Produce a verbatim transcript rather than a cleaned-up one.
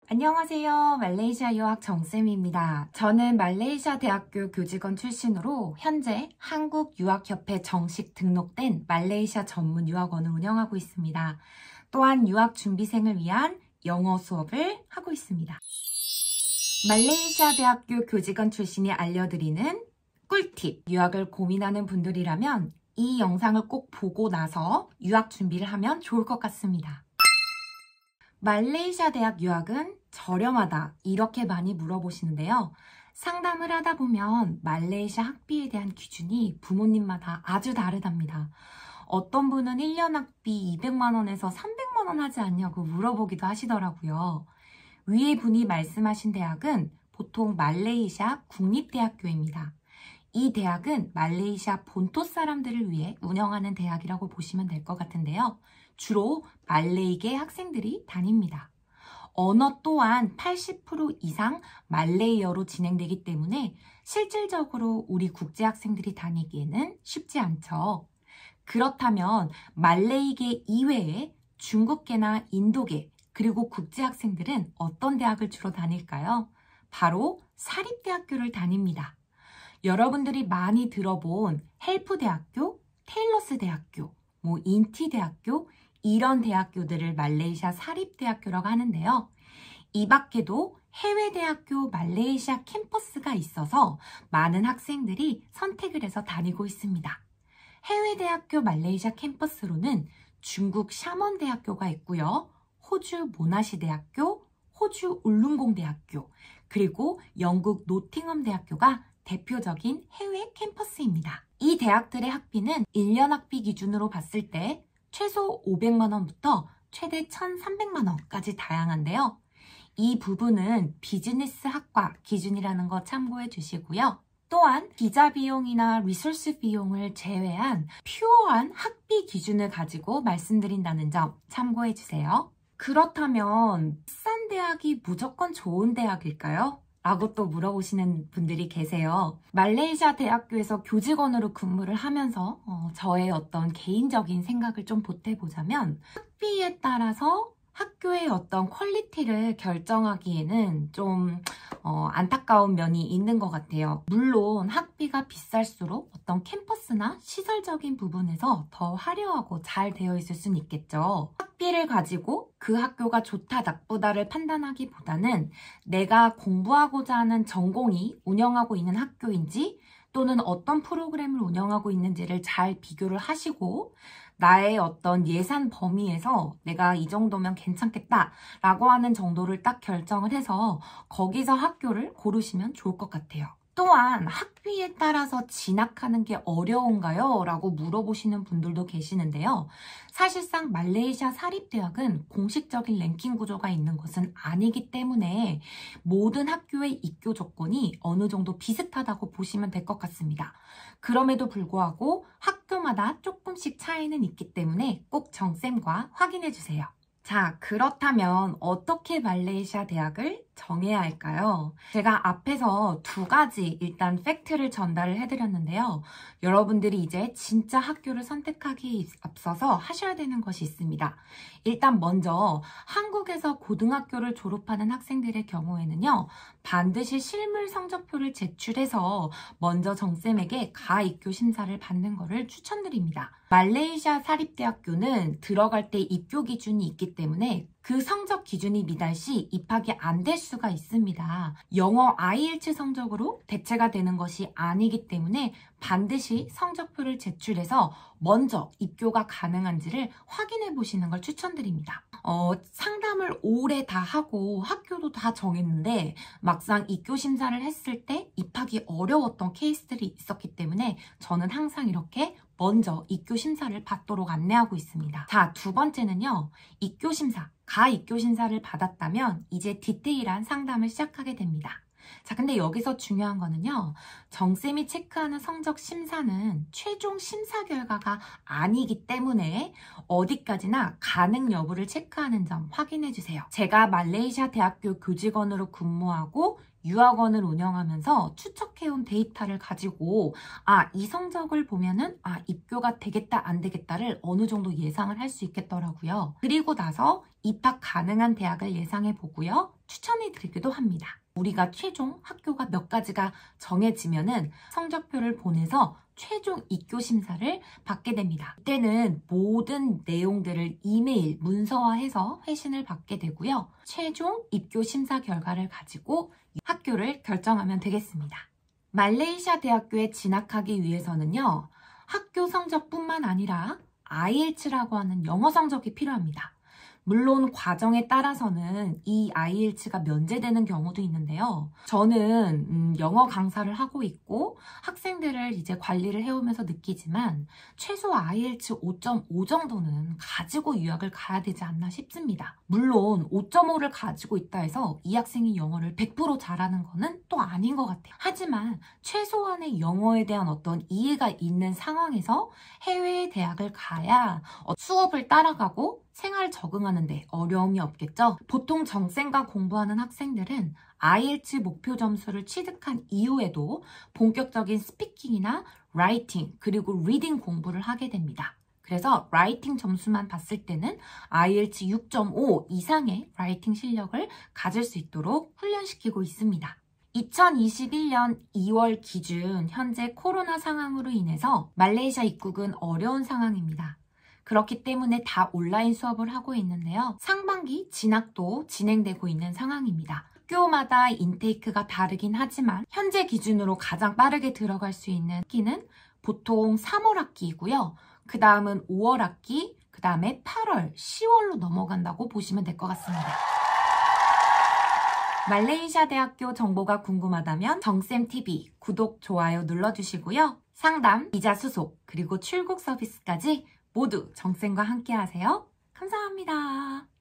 안녕하세요. 말레이시아 유학 정쌤입니다. 저는 말레이시아 대학교 교직원 출신으로 현재 한국유학협회 정식 등록된 말레이시아 전문 유학원을 운영하고 있습니다. 또한 유학 준비생을 위한 영어 수업을 하고 있습니다. 말레이시아 대학교 교직원 출신이 알려드리는 꿀팁! 유학을 고민하는 분들이라면 이 영상을 꼭 보고 나서 유학 준비를 하면 좋을 것 같습니다. 말레이시아 대학 유학은 저렴하다 이렇게 많이 물어보시는데요. 상담을 하다 보면 말레이시아 학비에 대한 기준이 부모님마다 아주 다르답니다. 어떤 분은 일 년 학비 이백만 원에서 삼백만 원 하지 않냐고 물어보기도 하시더라고요. 위에 분이 말씀하신 대학은 보통 말레이시아 국립대학교입니다. 이 대학은 말레이시아 본토 사람들을 위해 운영하는 대학이라고 보시면 될 것 같은데요. 주로 말레이계 학생들이 다닙니다. 언어 또한 팔십 퍼센트 이상 말레이어로 진행되기 때문에 실질적으로 우리 국제 학생들이 다니기에는 쉽지 않죠. 그렇다면 말레이계 이외에 중국계나 인도계 그리고 국제 학생들은 어떤 대학을 주로 다닐까요? 바로 사립대학교를 다닙니다. 여러분들이 많이 들어본 헬프대학교, 테일러스대학교, 뭐 인티대학교 이런 대학교들을 말레이시아 사립대학교라고 하는데요. 이 밖에도 해외대학교 말레이시아 캠퍼스가 있어서 많은 학생들이 선택을 해서 다니고 있습니다. 해외대학교 말레이시아 캠퍼스로는 중국 샤먼대학교가 있고요. 호주 모나시대학교, 호주 울룬공대학교, 그리고 영국 노팅엄대학교가 대표적인 해외 캠퍼스입니다. 이 대학들의 학비는 일 년 학비 기준으로 봤을 때 최소 오백만 원부터 최대 천삼백만 원까지 다양한데요. 이 부분은 비즈니스 학과 기준이라는 거 참고해 주시고요. 또한 비자 비용이나 리소스 비용을 제외한 퓨어한 학비 기준을 가지고 말씀드린다는 점 참고해 주세요. 그렇다면 비싼 대학이 무조건 좋은 대학일까요? 라고 또 물어보시는 분들이 계세요. 말레이시아 대학교에서 교직원으로 근무를 하면서 어, 저의 어떤 개인적인 생각을 좀 보태보자면 학비에 따라서 학교의 어떤 퀄리티를 결정하기에는 좀 어, 안타까운 면이 있는 것 같아요. 물론 학비가 비쌀수록 어떤 캠퍼스나 시설적인 부분에서 더 화려하고 잘 되어 있을 수는 있겠죠. 학비를 가지고 그 학교가 좋다 나쁘다를 판단하기보다는 내가 공부하고자 하는 전공이 운영하고 있는 학교인지 또는 어떤 프로그램을 운영하고 있는지를 잘 비교를 하시고 나의 어떤 예산 범위에서 내가 이 정도면 괜찮겠다 라고 하는 정도를 딱 결정을 해서 거기서 학교를 고르시면 좋을 것 같아요. 또한 학비에 따라서 진학하는 게 어려운가요? 라고 물어보시는 분들도 계시는데요. 사실상 말레이시아 사립대학은 공식적인 랭킹 구조가 있는 것은 아니기 때문에 모든 학교의 입교 조건이 어느 정도 비슷하다고 보시면 될 것 같습니다. 그럼에도 불구하고 학교마다 조금씩 차이는 있기 때문에 꼭 정쌤과 확인해 주세요. 자, 그렇다면 어떻게 말레이시아 대학을 정해야 할까요? 제가 앞에서 두 가지 일단 팩트를 전달을 해드렸는데요. 여러분들이 이제 진짜 학교를 선택하기 앞서서 하셔야 되는 것이 있습니다. 일단 먼저 한국에서 고등학교를 졸업하는 학생들의 경우에는요. 반드시 실물 성적표를 제출해서 먼저 정쌤에게 가입교 심사를 받는 것을 추천드립니다. 말레이시아 사립대학교는 들어갈 때 입교 기준이 있기 때문에 그 성적 기준이 미달시 입학이 안 될 수가 있습니다. 영어 아이엘츠 성적으로 대체가 되는 것이 아니기 때문에 반드시 성적표를 제출해서 먼저 입교가 가능한지를 확인해 보시는 걸 추천드립니다. 어, 상담을 오래 다 하고 학교도 다 정했는데 막상 입교 심사를 했을 때 입학이 어려웠던 케이스들이 있었기 때문에 저는 항상 이렇게 먼저 입교 심사를 받도록 안내하고 있습니다. 자, 두 번째는요. 입교 심사, 가입교 심사를 받았다면 이제 디테일한 상담을 시작하게 됩니다. 자, 근데 여기서 중요한 거는요. 정쌤이 체크하는 성적 심사는 최종 심사 결과가 아니기 때문에 어디까지나 가능 여부를 체크하는 점 확인해 주세요. 제가 말레이시아 대학교 교직원으로 근무하고 유학원을 운영하면서 추적해온 데이터를 가지고 아, 이 성적을 보면은 아, 입교가 되겠다 안 되겠다를 어느 정도 예상을 할 수 있겠더라고요. 그리고 나서 입학 가능한 대학을 예상해 보고요. 추천해 드리기도 합니다. 우리가 최종 학교가 몇 가지가 정해지면은 성적표를 보내서 최종 입교 심사를 받게 됩니다. 이때는 모든 내용들을 이메일, 문서화해서 회신을 받게 되고요. 최종 입교 심사 결과를 가지고 학교를 결정하면 되겠습니다. 말레이시아 대학교에 진학하기 위해서는요. 학교 성적뿐만 아니라 아이엘츠라고 하는 영어 성적이 필요합니다. 물론 과정에 따라서는 이 아이엘츠가 면제되는 경우도 있는데요. 저는 음, 영어 강사를 하고 있고 학생들을 이제 관리를 해오면서 느끼지만 최소 아이엘츠 오 점 오 정도는 가지고 유학을 가야 되지 않나 싶습니다. 물론 오 점 오를 가지고 있다 해서 이 학생이 영어를 백 퍼센트 잘하는 거는 또 아닌 것 같아요. 하지만 최소한의 영어에 대한 어떤 이해가 있는 상황에서 해외 대학을 가야 수업을 따라가고 생활 적응하는데 어려움이 없겠죠? 보통 정쌤과 공부하는 학생들은 아이엘츠 목표 점수를 취득한 이후에도 본격적인 스피킹이나 라이팅 그리고 리딩 공부를 하게 됩니다. 그래서 라이팅 점수만 봤을 때는 아이엘츠 육 점 오 이상의 라이팅 실력을 가질 수 있도록 훈련시키고 있습니다. 이천이십일 년 이월 기준 현재 코로나 상황으로 인해서 말레이시아 입국은 어려운 상황입니다. 그렇기 때문에 다 온라인 수업을 하고 있는데요. 상반기 진학도 진행되고 있는 상황입니다. 학교마다 인테이크가 다르긴 하지만 현재 기준으로 가장 빠르게 들어갈 수 있는 학기는 보통 삼월 학기이고요. 그 다음은 오월 학기, 그 다음에 팔월, 시월로 넘어간다고 보시면 될 것 같습니다. 말레이시아 대학교 정보가 궁금하다면 정쌤티비 구독, 좋아요 눌러주시고요. 상담, 비자 수속, 그리고 출국 서비스까지 모두 정쌤과 함께 하세요. 감사합니다.